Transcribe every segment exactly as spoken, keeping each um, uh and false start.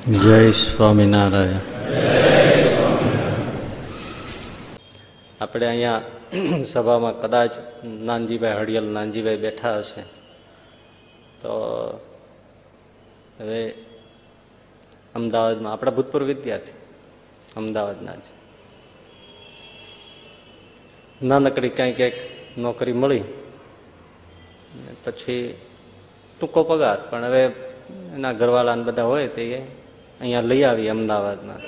જય સ્વામિનારાયણ. આપણે અહીંયા સભામાં કદાચ નાનજીભાઈ હળિયલ નાનજીભાઈ બેઠા હશે તો હવે અમદાવાદમાં આપણા ભૂતપૂર્વ વિદ્યાર્થી અમદાવાદના જ નાનકડી ક્યાંય ક્યાંક નોકરી મળી પછી ટૂંકો પગાર પણ હવે એના ઘરવાળાને બધા હોય તે અહીંયા લઈ આવી અમદાવાદમાં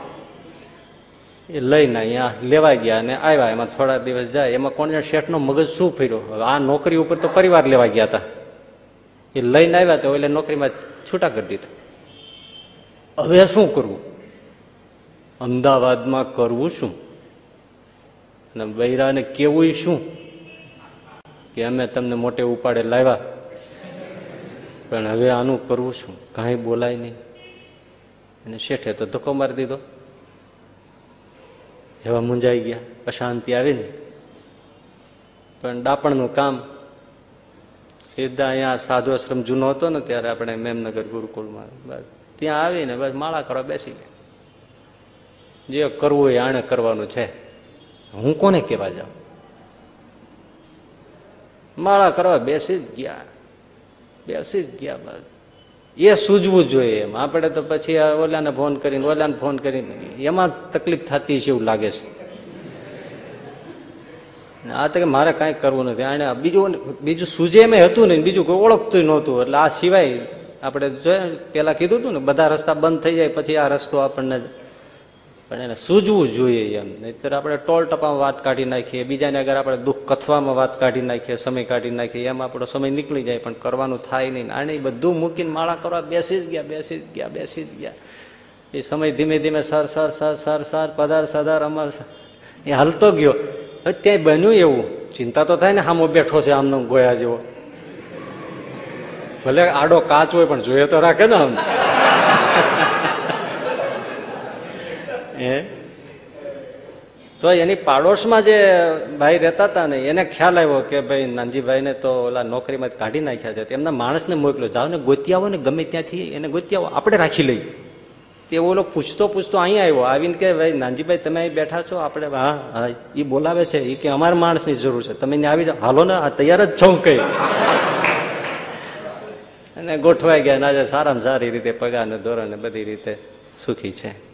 એ લઈને અહીંયા લેવા ગયા અને આવ્યા. એમાં થોડા દિવસ જાય એમાં કોણ જાણે શેઠનો મગજ શું ફર્યો. હવે આ નોકરી ઉપર તો પરિવાર લેવા ગયા હતા, એ લઈને આવ્યા તો એટલે નોકરીમાં છૂટા કરી દીધા. હવે શું કરવું, અમદાવાદમાં કરવું શું અને બૈરાને કેવું શું કે અમે તમને મોટે ઉપાડે લાવ્યા પણ હવે આનું કરવું શું, કાંઈ બોલાય નહીં. અને શેઠે તો ધક્કો મારી દીધો. એવા મૂંઝાઈ ગયા, અશાંતિ આવીને પણ ડાપણનું કામ સીધા અહીંયા સાધુ આશ્રમ જૂનો હતો ને ત્યારે આપણે મેમનગર ગુરુકુળમાં બસ ત્યાં આવીને બસ માળા કરવા બેસી ગયા. જે કરવું એ આણે કરવાનું છે, હું કોને કહેવા જાઉં. માળા કરવા બેસી જ ગયા બેસી જ ગયા બસ. એ સૂઝવું જોઈએ એમ. આપણે તો પછી ઓલાને ફોન કરીને ઓલાને ફોન કરીને એમાં તકલીફ થતી છે એવું લાગે છે. આ તો કે મારે કાંઈ કરવું નથી. આને બીજું બીજું સૂઝે એમ હતું ને બીજું કોઈ ઓળખતું નહોતું. એટલે આ સિવાય આપણે જોઈએ પેલા કીધું હતું ને બધા રસ્તા બંધ થઈ જાય પછી આ રસ્તો આપણને પણ એને સૂઝવું જોઈએ એમ. નહીતર આપણે ટોલ ટપામાં વાત કાઢી નાખીએ, બીજાને અગર આપણે દુઃખ કથવામાં વાત કાઢી નાખીએ, સમય કાઢી નાખીએ, એમ આપણો સમય નીકળી જાય પણ કરવાનું થાય નહીં. આને બધું મૂકીને માળા કરવા બેસી જ ગયા બેસી જ ગયા બેસી જ ગયા. એ સમય ધીમે ધીમે સર સર સર સર સર પધાર સદાર અમર એ હલતો ગયો. હવે ત્યાં બન્યું એવું, ચિંતા તો થાય ને સામો બેઠો છે આમનો ગોયા જેવો, ભલે આડો કાચ હોય પણ જોઈએ તો રાખે ને આમ. હે તો એની પાડોશમાં જે ભાઈ રહેતા હતા ને એને ખ્યાલ આવ્યો કે ભાઈ નાનજીભાઈને તો ઓલા નોકરીમાં કાઢી નાખ્યા છે, એમના માણસને મોકલ્યો, જાઓ ને ગોતી આવો ને ગમે ત્યાંથી એને ગોતી આવો, આપણે રાખી લઈએ. તે ઓલો પૂછતો પૂછતો અહીંયા આવ્યો, આવીને કે ભાઈ નાનજીભાઈ તમે અહીં બેઠા છો, આપણે હા હા એ બોલાવે છે, એ કે અમારા માણસની જરૂર છે, તમે આવી જાઓ. હાલો ને આ તૈયાર જ છું કઈ. અને ગોઠવાઈ ગયા. આજે સારામાં સારી રીતે પગાર ને ધોરણે બધી રીતે સુખી છે.